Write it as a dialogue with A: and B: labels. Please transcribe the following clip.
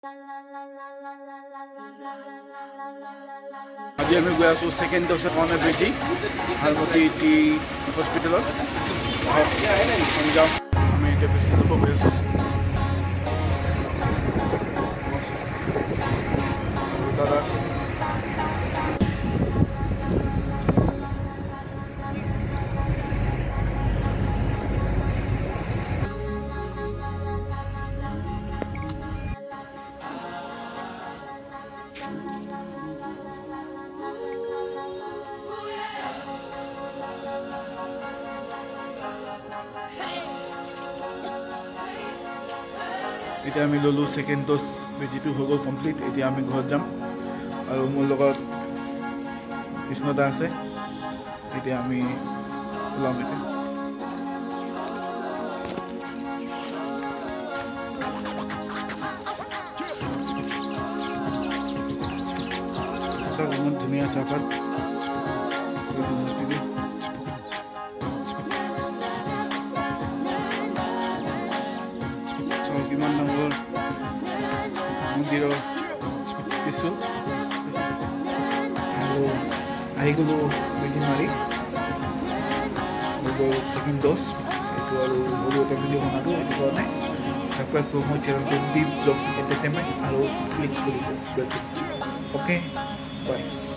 A: আজি আমি গৈ আছোঁ ছেকেণ্ড ড'জৰ কাৰণে বেজি হালমতি টি হস্পিটেলত যাম আমি এতিয়া বেছি ল'ব গৈ আছোঁ দাদা এতিয়া আমি ল'লোঁ ছেকেণ্ড ড'জ বেজিটো হৈ গ'ল কমপ্লিট এতিয়া আমি ঘৰত যাম আৰু মোৰ লগত কৃষ্ণদা আছে এতিয়া আমি ওলাম এতিয়া চাওক ইমান ধুনীয়া চাহপাত কিমান ডাঙৰ মন্দিৰৰ কিছু আৰু আহি গ'লোঁ বেজি মাৰি হৈ গ'ল ছেকেণ্ড ড'জ এইটো আৰু সৰু এটা ভিডিঅ' বনালোঁ এইটো কাৰণে ছাবস্ক্ৰাইব কৰোঁ মই চেনেলটো ডি ব্লগছ এণ্টাৰটেইনমেণ্ট আৰু ক্লিক কৰিব অ'কে বাই